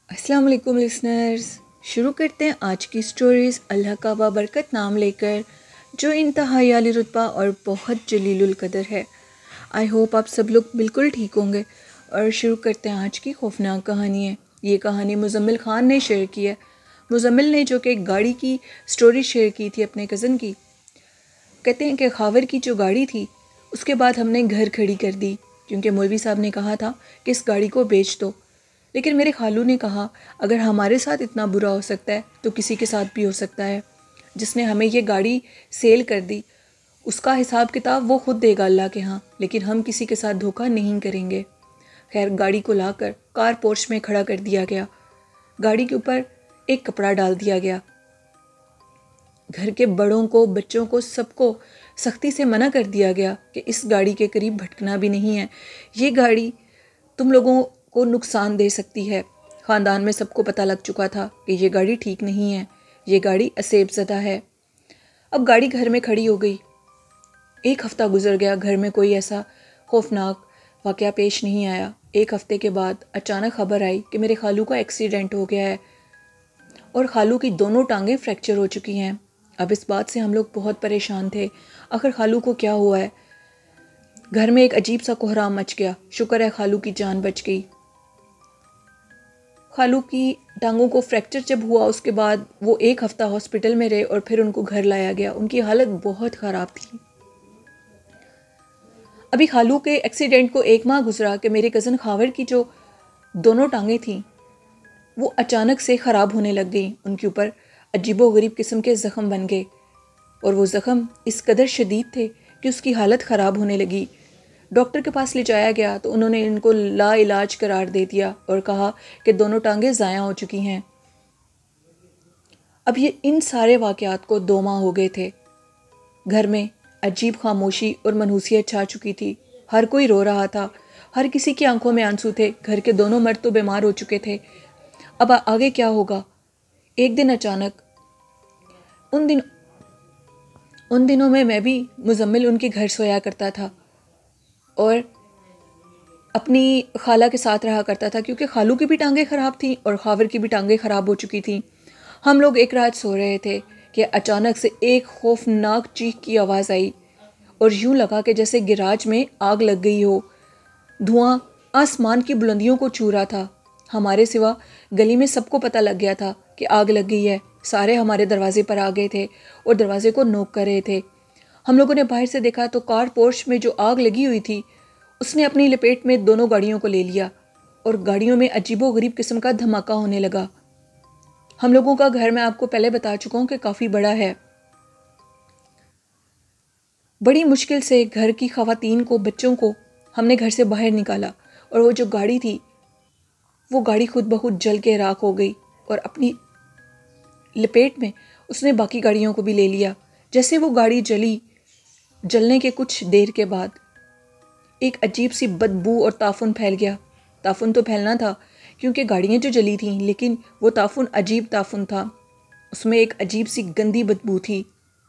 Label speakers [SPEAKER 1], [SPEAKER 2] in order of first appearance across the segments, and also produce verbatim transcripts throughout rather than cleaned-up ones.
[SPEAKER 1] अस्सलाम वालेकुम लिसनर्स। शुरू करते हैं आज की स्टोरीज़ अल्लाह का बाबरकत नाम लेकर, जो इंतहाई आली रुतबा और बहुत जलीलुल कदर है। आई होप आप सब लोग बिल्कुल ठीक होंगे। और शुरू करते हैं आज की खौफनाक कहानी है। ये कहानी मुज़म्मिल ख़ान ने शेयर की है। मुज़म्मिल ने जो कि एक गाड़ी की स्टोरी शेयर की थी अपने कज़न की। कहते हैं कि खावर की जो गाड़ी थी उसके बाद हमने घर खड़ी कर दी, क्योंकि मौलवी साहब ने कहा था कि इस गाड़ी को बेच दो। लेकिन मेरे खालू ने कहा अगर हमारे साथ इतना बुरा हो सकता है तो किसी के साथ भी हो सकता है। जिसने हमें ये गाड़ी सेल कर दी उसका हिसाब किताब वो खुद देगा अल्लाह के यहाँ, लेकिन हम किसी के साथ धोखा नहीं करेंगे। खैर, गाड़ी को लाकर कार पोर्च में खड़ा कर दिया गया। गाड़ी के ऊपर एक कपड़ा डाल दिया गया। घर के बड़ों को, बच्चों को, सबको सख्ती से मना कर दिया गया कि इस गाड़ी के करीब भटकना भी नहीं है। ये गाड़ी तुम लोगों को नुकसान दे सकती है। ख़ानदान में सबको पता लग चुका था कि ये गाड़ी ठीक नहीं है, ये गाड़ी असेब ज़दा है। अब गाड़ी घर में खड़ी हो गई। एक हफ़्ता गुजर गया, घर में कोई ऐसा खौफनाक वाक़या पेश नहीं आया। एक हफ़्ते के बाद अचानक खबर आई कि मेरे खालू का एक्सीडेंट हो गया है और खालू की दोनों टांगें फ्रैक्चर हो चुकी हैं। अब इस बात से हम लोग बहुत परेशान थे, आखिर खालू को क्या हुआ है। घर में एक अजीब सा कोहराम मच गया। शुक्र है खालू की जान बच गई। खालू की टांगों को फ्रैक्चर जब हुआ उसके बाद वो एक हफ़्ता हॉस्पिटल में रहे और फिर उनको घर लाया गया। उनकी हालत बहुत ख़राब थी। अभी खालू के एक्सीडेंट को एक माह गुजरा कि मेरे कज़न खावर की जो दोनों टांगें थीं वो अचानक से ख़राब होने लग गई। उनके ऊपर अजीबो गरीब किस्म के ज़ख़म बन गए और वो ज़ख़म इस कदर शदीद थे कि उसकी हालत ख़राब होने लगी। डॉक्टर के पास ले जाया गया तो उन्होंने इनको ला इलाज करार दे दिया और कहा कि दोनों टांगें ज़ाया हो चुकी हैं। अब ये इन सारे वाक़यात को दो माह हो गए थे। घर में अजीब खामोशी और मनहूसियत छा चुकी थी। हर कोई रो रहा था, हर किसी की आंखों में आंसू थे। घर के दोनों मर्द तो बीमार हो चुके थे। अब आगे क्या होगा। एक दिन अचानक उन दिन उन दिनों में मैं भी मुज़म्मिल उनके घर सोया करता था और अपनी खाला के साथ रहा करता था, क्योंकि खालू की भी टांगें ख़राब थीं और खावर की भी टांगें ख़राब हो चुकी थीं। हम लोग एक रात सो रहे थे कि अचानक से एक खौफनाक चीख की आवाज़ आई और यूं लगा कि जैसे गिराज में आग लग गई हो। धुआं आसमान की बुलंदियों को छू रहा था। हमारे सिवा गली में सबको पता लग गया था कि आग लग गई है। सारे हमारे दरवाजे पर आ गए थे और दरवाजे को नोक कर रहे थे। हम लोगों ने बाहर से देखा तो कार पोर्च में जो आग लगी हुई थी उसने अपनी लपेट में दोनों गाड़ियों को ले लिया और गाड़ियों में अजीबो गरीब किस्म का धमाका होने लगा। हम लोगों का घर मैं आपको पहले बता चुका हूँ कि काफ़ी बड़ा है। बड़ी मुश्किल से घर की ख़वातीन को, बच्चों को हमने घर से बाहर निकाला और वो जो गाड़ी थी वो गाड़ी खुद ब खुद जल के राख हो गई और अपनी लपेट में उसने बाकी गाड़ियों को भी ले लिया। जैसे वो गाड़ी जली, जलने के कुछ देर के बाद एक अजीब सी बदबू और ताफुन फैल गया। ताफुन तो फैलना था क्योंकि गाड़ियाँ जो जली थीं, लेकिन वो ताफुन अजीब ताफुन था। उसमें एक अजीब सी गंदी बदबू थी।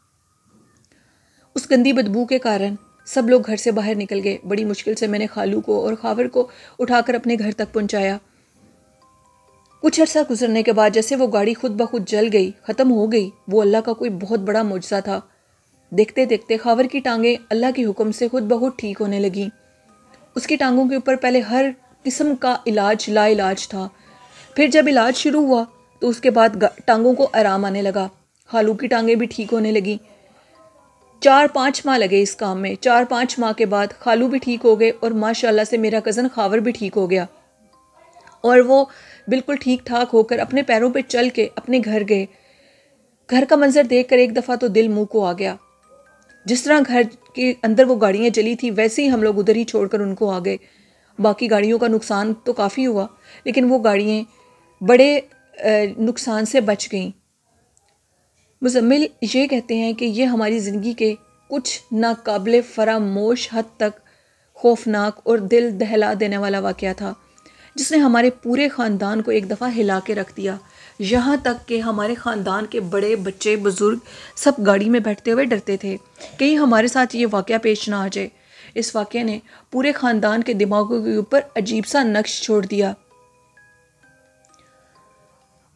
[SPEAKER 1] उस गंदी बदबू के कारण सब लोग घर से बाहर निकल गए। बड़ी मुश्किल से मैंने खालू को और खावर को उठाकर अपने घर तक पहुंचाया। कुछ अर्सा गुजरने के बाद जैसे वो गाड़ी खुद ब खुद जल गई, ख़त्म हो गई। वो अल्लाह का कोई बहुत बड़ा मुजज़ा था। देखते देखते खावर की टांगें अल्लाह के हुक्म से खुद ब खुद ठीक होने लगीं। उसकी टांगों के ऊपर पहले हर किस्म का इलाज ला इलाज था। फिर जब इलाज शुरू हुआ तो उसके बाद टांगों को आराम आने लगा। खालू की टांगें भी ठीक होने लगीं। चार पाँच माह लगे इस काम में। चार पाँच माह के बाद खालू भी ठीक हो गए और माशाल्लाह से मेरा कज़न खावर भी ठीक हो गया और वो बिल्कुल ठीक ठाक होकर अपने पैरों पे चल के अपने घर गए। घर का मंजर देखकर एक दफ़ा तो दिल मुंह को आ गया। जिस तरह घर के अंदर वो गाड़ियाँ जली थी वैसे ही हम लोग उधर ही छोड़कर उनको आ गए। बाकी गाड़ियों का नुकसान तो काफ़ी हुआ, लेकिन वो गाड़ियाँ बड़े नुकसान से बच गईं। मुज़म्मिल ये कहते हैं कि ये हमारी ज़िंदगी के कुछ नाकाबिले फरामोश हद तक खौफनाक और दिल दहला देने वाला वाक़या था, जिसने हमारे पूरे ख़ानदान को एक दफ़ा हिला के रख दिया। यहाँ तक कि हमारे ख़ानदान के बड़े, बच्चे, बुज़ुर्ग सब गाड़ी में बैठते हुए डरते थे कहीं हमारे साथ ये वाक़या पेश ना आ जाए। इस वाक़ये ने पूरे ख़ानदान के दिमागों के ऊपर अजीब सा नक्श छोड़ दिया।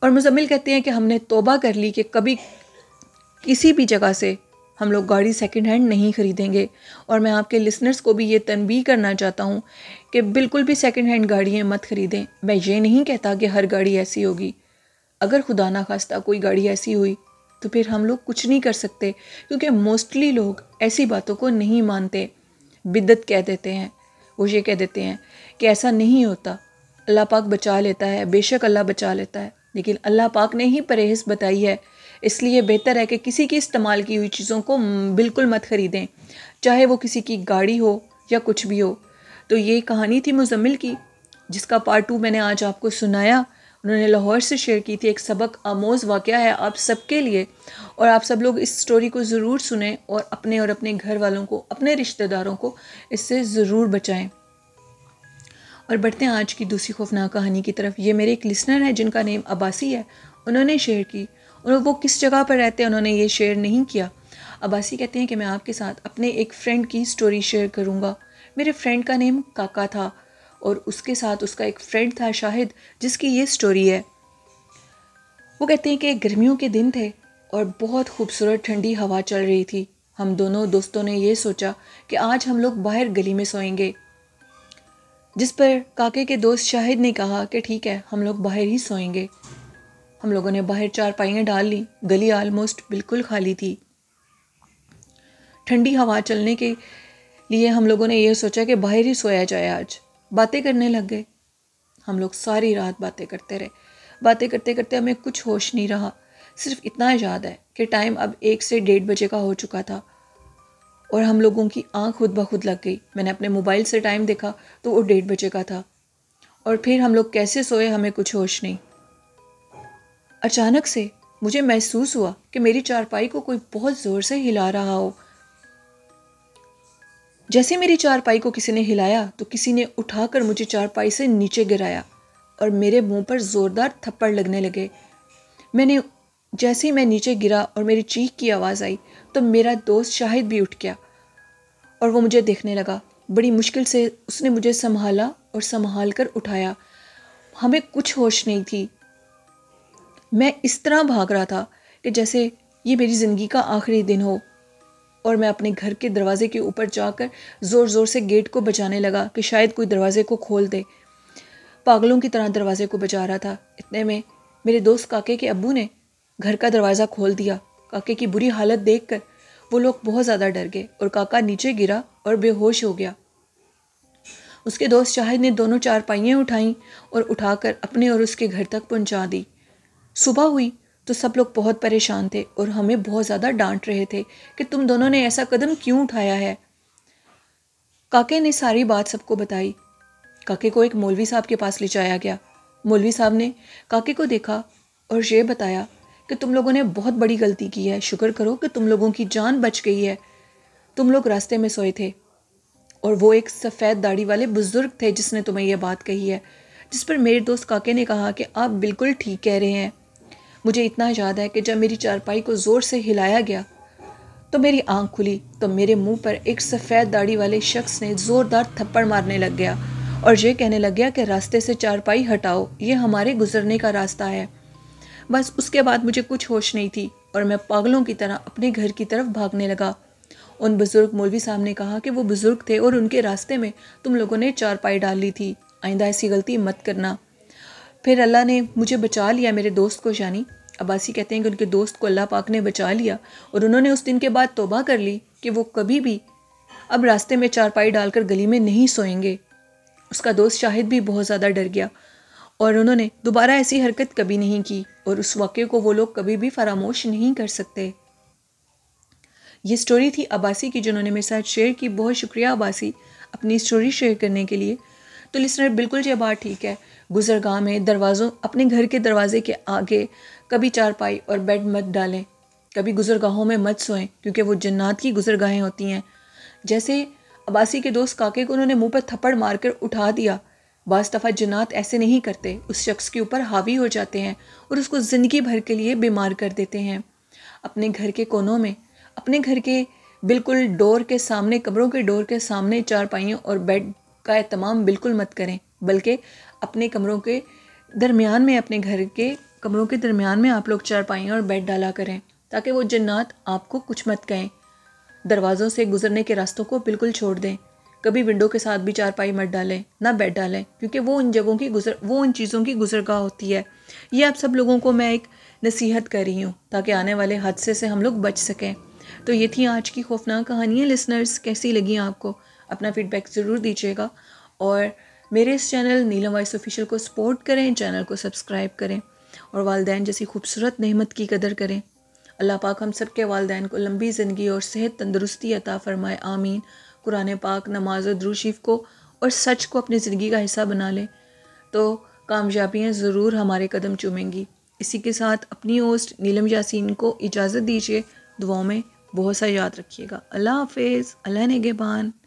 [SPEAKER 1] اور مزمل کہتے ہیں کہ ہم نے توبہ کر لی کہ کبھی کسی بھی جگہ سے ہم لوگ گاڑی سیکنڈ ہینڈ نہیں خریدیں گے. اور میں آپ کے لسنرز کو بھی یہ تنبیہ کرنا چاہتا ہوں کہ بالکل بھی سیکنڈ ہینڈ گاڑیاں مت خریدیں. میں یہ نہیں کہتا کہ ہر گاڑی ایسی ہوگی. اگر خدا نخواستہ کوئی گاڑی ایسی ہوئی تو پھر ہم لوگ کچھ نہیں کر سکتے، کیونکہ موسٹلی لوگ ایسی باتوں کو نہیں مانتے، بدعت کہہ دیتے ہیں. وہ یہ کہہ دیتے ہیں کہ ایسا نہیں ہوتا، اللہ پاک بچا لیتا ہے. بے شک اللہ بچا لیتا ہے، لیکن اللہ پاک نے ہی پرہیز بتائی ہے. اس لیے بہتر ہے کہ کسی کی استعمال کی ہوئی چیزوں کو بالکل مت خریدیں، چاہے وہ کسی کی گاڑی ہو یا کچھ بھی ہو. تو یہ کہانی تھی مزمل کی، جس کا پارٹ ٹو میں نے آج آپ کو سنایا. انہوں نے لاہور سے شیئر کی تھی. ایک سبق آموز واقعہ ہے آپ سب کے لیے، اور آپ سب لوگ اس سٹوری کو ضرور سنیں اور اپنے اور اپنے گھر والوں کو، اپنے رشتہ داروں کو اس سے ضرور بچائیں. اور بڑھتے ہیں آج کی دوسری خوفناک کہانی کی طرف. یہ میرے ایک لسنر ہے جن کا نیم عباسی ہے. انہوں نے شیئر کی. اور وہ کس جگہ پر رہتے ہیں انہوں نے یہ شیئر نہیں کیا. عباسی کہتے ہیں کہ میں آپ کے ساتھ اپنے ایک فرینڈ کی سٹوری شیئر کروں گا. میرے فرینڈ کا نیم کاکا تھا، اور اس کے ساتھ اس کا ایک فرینڈ تھا شاہد، جس کی یہ سٹوری ہے. وہ کہتے ہیں کہ گرمیوں کے دن تھے اور بہت خوبصورت ٹھنڈی ہوا چل رہی تھی. ہم دونوں دوستوں نے یہ سوچا کہ آج ہم لوگ باہر گلی میں سوئیں گے، جس پر کاکے کے دوست شاہد نے کہا کہ ٹھیک ہے ہم لوگ باہر ہی سوئیں گے. ہم لوگوں نے باہر چار پائیاں ڈال لیں. گلی آلموسٹ بالکل خالی تھی. ٹھنڈی ہوا چلنے کے لیے ہم لوگوں نے یہ سوچا کہ باہر ہی سویا جائے. آج باتیں کرنے لگ گئے. ہم لوگ ساری رات باتیں کرتے رہے. باتیں کرتے کرتے ہمیں کچھ ہوش نہیں رہا. صرف اتنا یاد ہے کہ ٹائم اب ایک سے ڈیڑھ بجے کا ہو چکا تھا، اور ہم لوگوں کی آنکھ خود بخود لگ گئی. میں نے اپنے موبائل سے ٹائم دیکھا تو وہ ڈیڑھ بجے کا تھا. اور پھر ہم لوگ کیسے سوئے ہمیں کچھ ہوش نہیں. اچانک سے مجھے محسوس ہوا کہ میری چارپائی کو کوئی بہت زور سے ہلا رہا ہو. جیسے میری چارپائی کو کسی نے ہلایا تو کسی نے اٹھا کر مجھے چارپائی سے نیچے گرایا اور میرے منہ پر زوردار تھپڑ لگنے لگے. میں نے جیسے ہی میں نیچے گرا اور میری چیخ کی آواز آئی تو میرا دوست شاہد بھی اٹھ گیا اور وہ مجھے دیکھنے لگا. بڑی مشکل سے اس نے مجھے سنبھالا اور سنبھال کر اٹھایا. ہمیں کچھ ہوش نہیں تھی. میں اس طرح بھاگ رہا تھا کہ جیسے یہ میری زندگی کا آخری دن ہو، اور میں اپنے گھر کے دروازے کے اوپر جا کر زور زور سے گیٹ کو بجانے لگا کہ شاید کوئی دروازے کو کھول دے. پاگلوں کی طرح دروازے کو بجا رہا تھا. اتنے میں میرے دوست کاکے کے ابو نے گھر کا دروازہ کھول دیا. کاکے کی بری حالت دیکھ کر وہ لوگ بہت زیادہ ڈر گئے اور کاکا نیچے گرا اور بے ہوش ہو گیا. اس کے دوست شاہد نے دونوں چارپائیاں اٹھائیں اور اٹھا کر اپنے اور اس کے گھر تک پہنچا دی. صبح ہوئی تو سب لوگ بہت پریشان تھے اور ہمیں بہت زیادہ ڈانٹ رہے تھے کہ تم دونوں نے ایسا قدم کیوں اٹھایا ہے. کاکے نے ساری بات سب کو بتائی. کاکے کو ایک مولوی صاحب کے پاس لے جایا گیا. مولوی صاحب نے کاکے کو دیکھا اور یہ بتایا کہ تم لوگوں نے بہت بڑی غلطی کی ہے. شکر کرو کہ تم لوگوں کی جان بچ گئی ہے. تم لوگ راستے میں سوئے تھے اور وہ ایک سفید داڑھی والے بزرگ تھے جس نے تمہیں یہ بات کہی ہے. جس پر میرے دوست کاکے نے کہا کہ آپ بالکل ٹھیک کہہ رہے ہیں. مجھے اتنا یاد ہے کہ جب میری چارپائی کو زور سے ہلایا گیا تو میری آنکھ کھلی تو میرے منہ پر ایک سفید داڑھی والے شخص نے زوردار تھپڑ مارنے لگ گیا اور یہ کہنے لگ گیا کہ راستے سے چارپائی ہٹاؤ، یہ ہمارے گزرنے کا راستہ ہے. بس اس کے بعد مجھے کچھ ہوش نہیں تھی اور میں پاگلوں کی طرح اپنے گھر کی طرف بھاگنے لگا. ان بزرگ مولوی صاحب نے کہا کہ وہ بزرگ تھے اور ان کے راستے میں تم لوگوں نے چارپائی ڈال لی تھی. آئندہ ایسی غلطی مت کرنا. پھر اللہ نے مجھے بچا لیا، میرے دوست کو. یعنی عباسی کہتے ہیں کہ ان کے دوست کو اللہ پاک نے بچا لیا اور انہوں نے اس دن کے بعد توبہ کر لی کہ وہ کبھی بھی اب راستے میں چارپائی ڈال کر گلی میں نہیں سوئیں گے. اس کا دوست شاہد بھی بہت زیادہ ڈر گیا اور انہوں نے دوبارہ ایسی حرکت کبھی نہیں کی، اور اس واقعے کو وہ لوگ کبھی بھی فراموش نہیں کر سکتے. یہ سٹوری تھی عباسی کی جنہوں نے میرے ساتھ شیئر کی. بہت شکریہ عباسی اپنی سٹوری شیئر کرنے کے لیے. تو لسنر بالکل یہ بات ٹھیک ہے، گزرگاہ میں دروازوں اپنے گھر کے دروازے کے آگے کبھی چارپائی اور بیڈ مت ڈالیں، کبھی گزرگاہوں میں مت سوئیں کیونکہ وہ جنات کی گزرگاہیں ہوتی ہیں. جیسے عباسی کے دوست کاکے کو انہوں نے منہ پر تھپڑ مار کر اٹھا دیا. بعض دفعہ جنات ایسے نہیں کرتے، اس شخص کے اوپر حاوی ہو جاتے ہیں اور اس کو زندگی بھر کے لیے بیمار کر دیتے ہیں. اپنے گھر کے کونوں میں، اپنے گھر کے بالکل ڈور کے سامنے، کمروں کے ڈور کے سامنے چارپائیوں اور بیڈ کا اہتمام بالکل مت کریں، بلکہ اپنے کمروں کے درمیان میں اپنے گھر کے کمروں کے درمیان میں آپ لوگ چارپائیاں اور بیڈ ڈالا کریں تاکہ وہ جنات آپ کو کچھ مت کہیں. دروازوں سے گزرنے کے راستوں کو بالکل چھوڑ دیں. کبھی ونڈو کے ساتھ بھی چارپائی مت ڈالیں، نہ بیڈ ڈالیں، کیونکہ وہ ان جگہوں کی گزر وہ ان چیزوں کی گزرگاہ ہوتی ہے. یہ آپ سب لوگوں کو میں ایک نصیحت کر رہی ہوں تاکہ آنے والے حادثے سے ہم لوگ بچ سکیں. تو یہ تھی آج کی خوفناک کہانیاں. لسنرز کیسی لگیں آپ کو؟ اپنا فیڈ بیک ضرور دیجیے گا، اور میرے اس چینل نیلم وائس آفیشیل کو سپورٹ کریں، چینل کو سبسکرائب کریں، اور والدین جیسی خوبصورت نعمت کی قدر کریں. اللہ پاک ہم سب کے والدین کو لمبی زندگی اور صحت تندرستی عطا فرمائے، آمین. قرآن پاک، نماز و درود شریف کو اور سچ کو اپنی زندگی کا حصہ بنا لیں تو کامیابیاں ضرور ہمارے قدم چومیں گی. اسی کے ساتھ اپنی ہوسٹ نیلم یاسین کو اجازت دیجیے. دعاؤں میں بہت سا یاد رکھیے گا. اللہ حافظ. اللہ نگہبان.